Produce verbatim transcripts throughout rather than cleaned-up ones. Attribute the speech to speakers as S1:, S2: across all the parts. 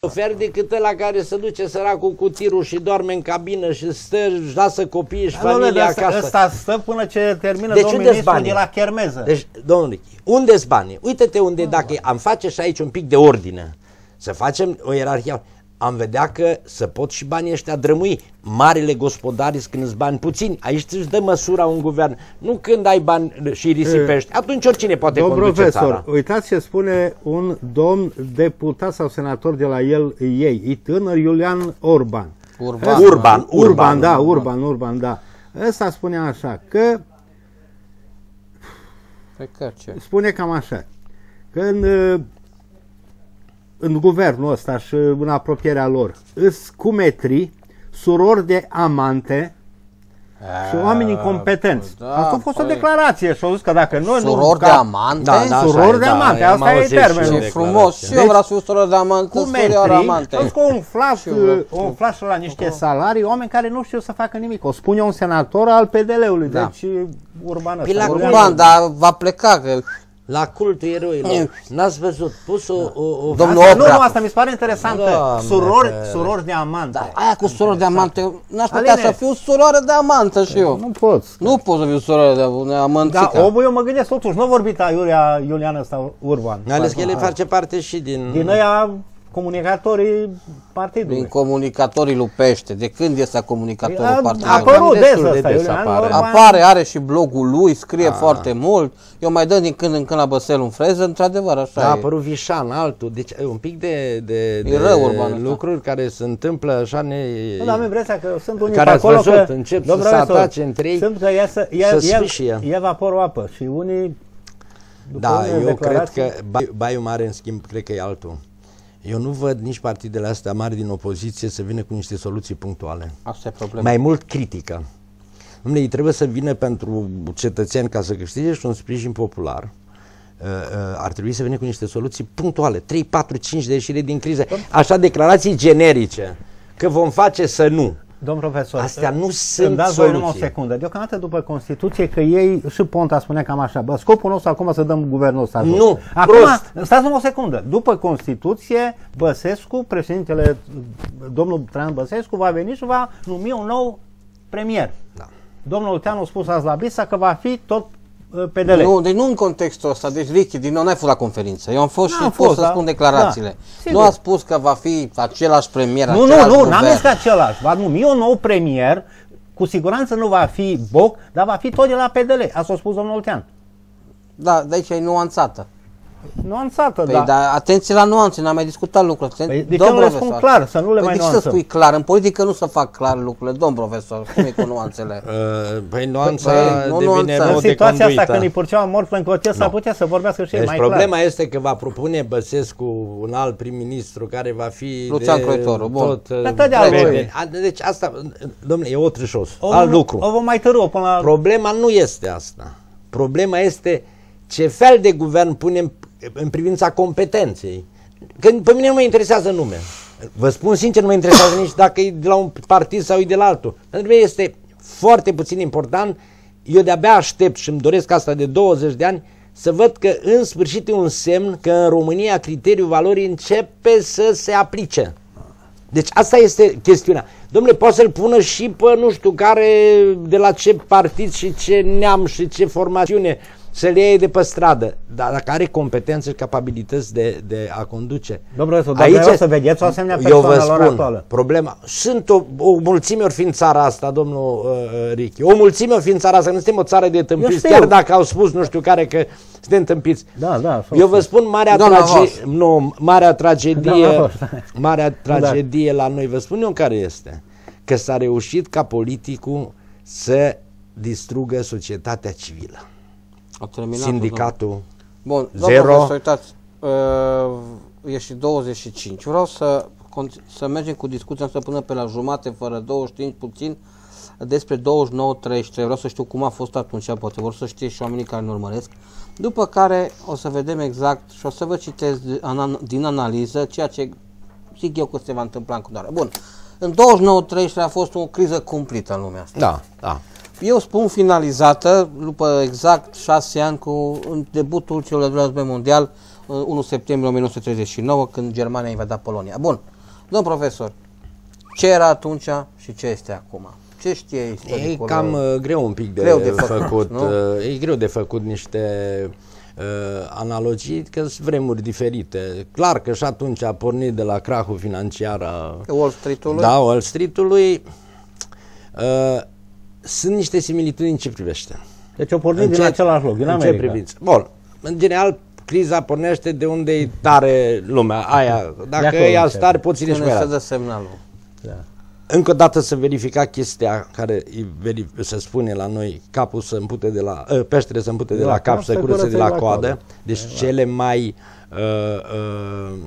S1: Ofer decât ăla care se duce săracul cu tirul și doarme în cabină și stă, își lasă copiii și familia acasă.
S2: Ăsta stă până ce termină
S1: deci
S2: domnul ministru de la chermeză.
S1: Deci, domnul Richi, unde-s banii? Uite-te unde, oh, dacă am face și aici un pic de ordine, să facem o ierarhie, am vedea că să pot și banii ăștia drămui. Marile gospodari când îți bani puțini, aici îți dă măsura un guvern. Nu când ai bani și risipești, atunci oricine poate
S2: domn
S1: conduce
S2: profesor,
S1: țara.
S2: Uitați ce spune un domn deputat sau senator de la el ei, e tânăr, Iulian Orban.
S1: Urban, Urban, Urban,
S2: Urban, da, Urban, Urban, da. Ăsta spune așa, că
S3: că ce?
S2: spune cam așa, că în, în guvernul ăsta și în apropierea lor îs cumetri, surori de amante și oameni incompetenți.
S3: Da,
S2: asta a fost
S3: păi,
S2: o declarație și au zis că dacă noi nu...
S3: Surori de amante?
S1: Da, da,
S2: surori de
S1: da,
S2: amante,
S1: da,
S2: asta e termenul.
S3: Ce frumos, și eu vreau să fiu surori de amante, surori de amante.
S2: Cu un flash, un flash la niște salarii, oameni care nu știu să facă nimic. O spune un senator al P D L-ului,
S3: Da.
S2: deci Urban
S1: Păi la
S3: Urban, dar va pleca, că...
S1: La cultul eroilor. N-ați văzut? Pus o... o, o
S3: Domnul
S2: asta,
S3: Oprea.
S2: nu, asta mi se pare interesantă.
S1: Doamne,
S2: surori,
S1: că...
S2: surori de amante.
S3: Da, aia cu surori de amante, n-aș putea
S2: Aline,
S3: să fiu suroare de amantă și eu.
S2: Nu poți.
S3: Nu pot să fiu suroare de amanțică.
S2: Da, omul, eu mă gândesc totuși, nu a vorbit Iulia, Iulian ăsta Urban.
S1: Ales că el face parte și din...
S2: Din ăia comunicatorii partidului.
S3: Din comunicatorii lupește. De când este comunicatorul
S2: A
S3: partidului?
S2: apărut des
S1: destul de
S2: ăsta,
S1: des
S2: Iulian
S1: apare.
S2: Orban.
S3: Apare, are și blogul lui, scrie foarte mult. Eu mai dă din când în când la Băsel un freză, într-adevăr, așa
S1: A
S3: e.
S1: apărut Vișan, altul, deci un pic de, de, de
S3: rău Urban ăsta.
S1: lucruri care se întâmplă așa ne...
S2: Nu, dar am impresia că sunt unii
S1: care
S2: pe
S1: ați
S2: acolo
S1: văzut,
S2: că...
S1: încep să
S2: domnul
S1: se
S2: profesor,
S1: atace între ei,
S2: sunt că e, să, e,
S1: să
S2: e,
S1: sfâșie.
S2: e vaporul apă și unii...
S1: Da, eu
S2: declarații...
S1: cred că bai, Baiul Mare, în schimb, cred că e altul. Eu nu văd nici partidele astea mari din opoziție să vină cu niște soluții punctuale.
S3: Asta e problema.
S1: Mai mult critică. Dom'le, ei trebuie să vină pentru cetățeni ca să câștige și un sprijin popular. Uh, uh, ar trebui să vină cu niște soluții punctuale, trei, patru, cinci de ieșire din criză. Așa declarații generice, că vom face să nu.
S2: Domn profesor,
S1: astea nu
S2: îmi
S1: sunt
S2: dați
S1: soluții.
S2: numai o secundă. Deocamdată după Constituție, că ei, și Ponta spunea cam așa, bă, scopul nostru acum să dăm guvernul ăsta jos.
S1: Nu,
S2: acum,
S1: prost.
S2: stați numai o secundă. După Constituție, Băsescu, președintele, domnul Traian Băsescu, va veni și va numi un nou premier.
S1: Da.
S2: Domnul Olteanu a spus azi la Bisa că va fi tot P D L.
S3: Nu, deci nu în contextul ăsta. Deci, Ricky, din nou n-ai fost la conferință. Eu am fost și
S2: fost,
S3: pot să
S2: da?
S3: spun declarațiile.
S2: Da,
S3: nu a spus că va fi același premier,
S2: Nu,
S3: același
S2: nu, nu, n-am
S3: guvern.
S2: zis că același. Va numi un nou premier, cu siguranță nu va fi Boc, dar va fi tot de la P D L. Asta a spus domnul Oltean.
S3: Da, de aici e nuanțată.
S2: Nuanțată,
S3: Păi,
S2: da.
S3: dar atenție la nuanțe, n-am mai discutat lucrurile.
S2: Păi, de ce nu le spun clar, să nu le
S3: păi
S2: mai
S3: de ce să
S2: nuanțăm?
S3: spui clar? În politică nu se fac clar lucrurile, domn profesor. Cum e cu nuanțele?
S1: Uh, păi nuanța
S3: Păi, nu
S1: devine
S3: nuanța.
S1: mod
S2: În
S1: de
S2: situația asta,
S1: conduită.
S2: când îi purceau mort în cotie, s-ar
S1: Nu.
S2: putea să vorbească și ei
S1: Deci
S2: mai
S1: problema
S2: clar.
S1: este că va propune Băsescu un alt prim-ministru care va fi
S3: Lucian
S1: de
S3: Croitoru, bun.
S1: tot, uh,
S2: Dar tot de altfel.
S1: prieten. A, Deci asta, domnule, e otrișos,
S2: O,
S1: alt lucru.
S2: O vom mai târâ până la...
S1: Problema nu este asta. Problema este ce fel de guvern punem în privința competenței. Că pe mine nu mă interesează nume. Vă spun sincer, nu mă interesează nici dacă e de la un partid sau e de la altul. Pentru mine este foarte puțin important. Eu de-abia aștept și îmi doresc asta de douăzeci de ani să văd că în sfârșit e un semn că în România criteriul valorii începe să se aplice. Deci asta este chestiunea. Dom'le, poate să-l pună și pe nu știu care, de la ce partid și ce neam și ce formațiune, să-l iei de pe stradă, dar dacă are competențe și capabilități de, de a conduce.
S2: Domnule, dar vreau să vedeți o asemenea
S1: eu
S2: persoană
S1: vă
S2: lor
S1: spun,
S2: actuală.
S1: problema, sunt o, o mulțime ori fi în țara asta, domnul uh, Richi, o mulțime ori fi în țara asta, nu suntem o țară de tâmpiți, chiar dacă au spus nu știu care că suntem tâmpiți.
S2: Da, da.
S1: Eu vă spun marea, trage nu, marea tragedie, marea tragedie la noi, vă spun eu care este, că s-a reușit ca politicul să distrugă societatea civilă. Sindicatul
S3: Bun,
S1: zero.
S3: Domnul, uitați, uh, e și douăzeci și cinci. Vreau să, să mergem cu discuția să până pe la jumate, fără douăzeci și cinci puțin, despre douăzeci și nouă treizeci și trei. Vreau să știu cum a fost atunci, poate vor să știe și oamenii care ne urmăresc. După care o să vedem exact și o să vă citesc din analiză ceea ce zic eu că se va întâmpla în continuare. Bun, în douăzeci și nouă treizeci și trei a fost o criză cumplită în lumea asta.
S1: Da, da.
S3: Eu spun finalizată, după exact șase ani cu debutul celor de război mondial, unu septembrie o mie nouă sute treizeci și nouă, când Germania a invadat Polonia. Bun, Domn profesor, ce era atunci și ce este acum? Ce știe istoricul?
S1: E cam uh, greu un pic de,
S3: greu de
S1: făcut,
S3: făcut
S1: uh, e greu de făcut niște uh, analogii, că sunt vremuri diferite. Clar că și atunci a pornit de la crahul financiar a
S3: Wall Street-ului?
S1: Da, Wall Street-ului. Uh, sunt niște similitudini în ce privește.
S2: Deci o pornit
S1: În
S2: din
S1: ce-
S2: același loc, din
S1: în ce
S2: America.
S1: privință? Bun, în general, criza pornește de unde e tare lumea. Aia, dacă
S2: acolo
S1: e
S2: începe.
S1: tare, poți ține și
S3: Când
S1: mai
S3: se
S1: rar.
S3: dă semnalul.
S2: Da.
S1: Încă o dată să verifica chestia care îi verif- se spune la noi, capul să împute de la, uh, peștele să împute de, de la, la cap, să curățe de la coadă. Deci e, cele mai uh, uh,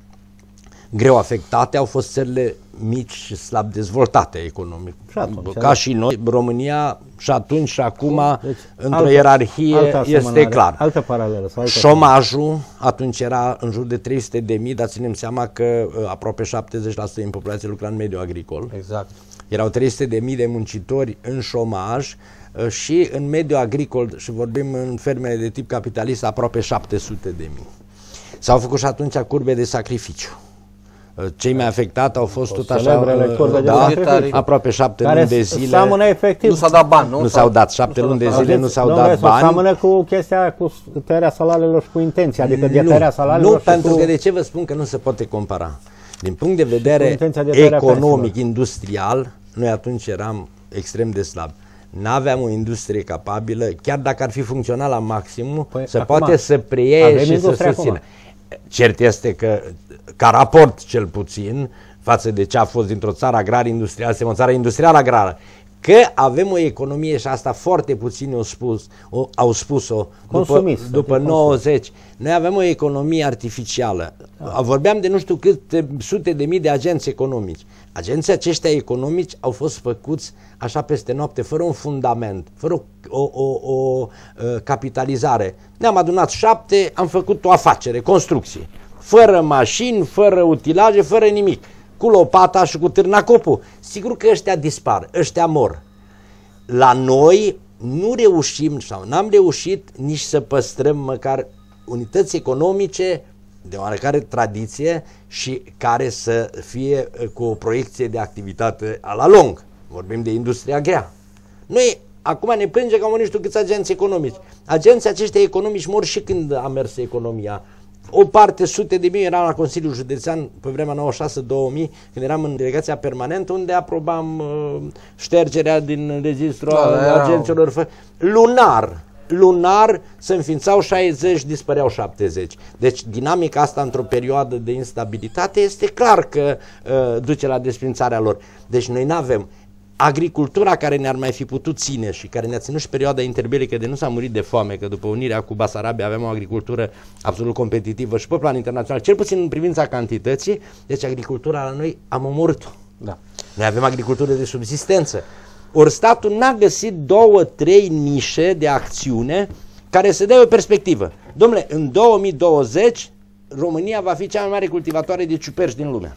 S1: greu afectate au fost țările mici și slab dezvoltate economic.
S2: Și atunci,
S1: Ca
S2: da.
S1: și noi, România și atunci și acum,
S2: Deci,
S1: într-o
S2: altă-
S1: ierarhie,
S2: altă
S1: este
S2: asemănare,
S1: clar.
S2: Altă paralelă. Sau altă
S1: Șomajul atunci era în jur de trei sute de mii, dar ținem seama că uh, aproape șaptezeci la sută din populație lucra în mediul agricol.
S3: Exact.
S1: Erau trei sute de mii de muncitori în șomaj uh, și în mediul agricol, și vorbim în fermele de tip capitalist, aproape șapte sute de mii. S-au făcut și atunci curbe de sacrificiu. Uh, Cei mai afectați au fost tot așa,
S2: celebrele
S1: uh,
S2: curbe de
S1: da,
S2: sacrificiu.
S1: aproape șapte
S2: care
S1: luni de zile.
S2: seamănă efectiv.
S3: Nu s-a dat bani, nu?
S1: Nu s-au dat șapte luni de zile, nu s-au dat bani.
S2: Seamănă cu chestia cu tăierea salariilor și cu intenție, adică de
S1: Nu,
S2: tăierea salariilor
S1: nu,
S2: și
S1: pentru
S2: cu...
S1: că de ce vă spun că nu se poate compara? Din punct de vedere
S2: intenția de tăierea
S1: economic,
S2: pensiilor.
S1: industrial, noi atunci eram extrem de slabi. N-aveam o industrie capabilă, chiar dacă ar fi funcționat la maximum,
S2: Păi,
S1: se
S2: acum
S1: poate să preie
S2: avem
S1: și să
S2: industrie
S1: susțină.
S2: acum.
S1: Cert este că, ca raport cel puțin, față de ce a fost dintr-o țară agrar-industrială, suntem o țară industrial-agrară, că avem o economie, și asta foarte puțini au spus, o, au spus-o după,
S2: Consumist,
S1: după nouăzeci. Noi avem o economie artificială. Da. Vorbeam de nu știu câte sute de mii de agenți economici. Agenții aceștia economici au fost făcuți așa peste noapte, fără un fundament, fără o, o, o, o capitalizare. Ne-am adunat șapte, am făcut o afacere, construcție. Fără mașini, fără utilaje, fără nimic. Cu lopata și cu târnacopul. Sigur că ăștia dispar, ăștia mor. La noi nu reușim sau n-am reușit nici să păstrăm măcar unități economice de oarecare tradiție și care să fie cu o proiecție de activitate a la lung. Vorbim de industria grea. Noi acum ne plângem că am nu știu câți agenți economici. Agenții aceștia economici mor și când a mers economia. O parte, sute de mii, eram la Consiliul Județean pe vremea nouăzeci și șase două mii, când eram în delegația permanentă, unde aprobam uh, ștergerea din registrul
S3: da,
S1: agenților. Fă... Lunar, lunar se înființau șaizeci, dispăreau șaptezeci. Deci dinamica asta într-o perioadă de instabilitate este clar că uh, duce la desfințarea lor. Deci noi nu avem agricultura care ne-ar mai fi putut ține și care ne-a ținut și perioada interbelică, de nu s-a murit de foame, că după unirea cu Basarabia aveam o agricultură absolut competitivă și pe plan internațional, cel puțin în privința cantității, deci agricultura la noi am omorât-o.
S3: Da.
S1: Noi avem agricultură de subsistență. Ori statul n-a găsit două, trei nișe de acțiune care să dea o perspectivă. Dom'le, în două mii douăzeci România va fi cea mai mare cultivatoare de ciuperci din lume.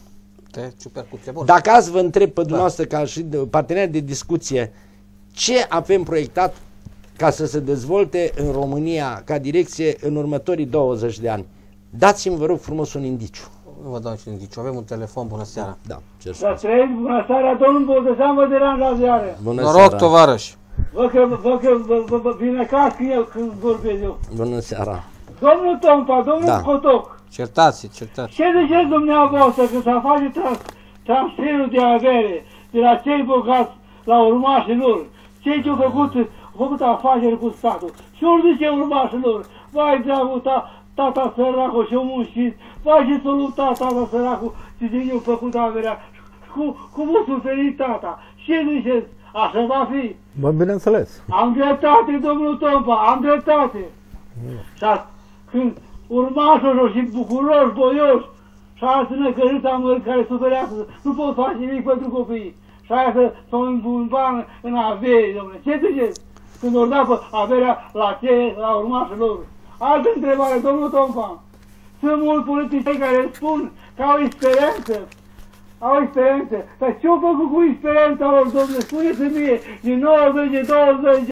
S1: Dacă azi vă întreb pe dumneavoastră, da, ca și partener de discuție, ce avem proiectat ca să se dezvolte în România ca direcție în următorii douăzeci de ani, dați-mi, vă rog frumos, un indiciu.
S3: Nu vă dau niciun indiciu. Avem un telefon. Bună seara.
S1: Da, cer
S4: Da, trăiți, bună seara, domnul Boldășan, vă deranj la ziare.
S1: Bună
S3: Noroc,
S1: seara.
S3: tovarăș.
S4: Vă că, vă că, vă, vă, vă vinecați când eu, când vorbesc eu.
S1: Bună seara.
S4: Domnul Tompa, domnul
S1: Da.
S4: Cotoc,
S3: Certați, certați.
S4: ce ziceți dumneavoastră când s-a face trans, transferul de avere de la cei bogați la urmașii lor? Cei ce au făcut, au făcut afaceri cu statul. Și ori zice urmașii lor, vai dragul ta, tata săracul și-o muncit, vai și s-o luptat tata săracul și din eu făcut averea, cu, cu mult suferit tata. Ce ziceți? Așa va fi.
S2: Bă, bineînțeles.
S4: Am dreptate, domnul Tompa, am dreptate. Și a- când urmașilor și bucuroși, boioși, și aia să ne cărât amări care suferească, nu pot face nimic pentru copii. Și aia să s-o îmbunban în averi, domnule. Ce ziceți? Când ori da pe averea la ce, la urmașilor. Altă întrebare, domnul Tompa. Sunt mulți politicieni care spun că au experiență. Au experiență. Dar ce-au făcut cu experiența lor, domnule? Spuneți-mi mie, din nouăzeci, douăzeci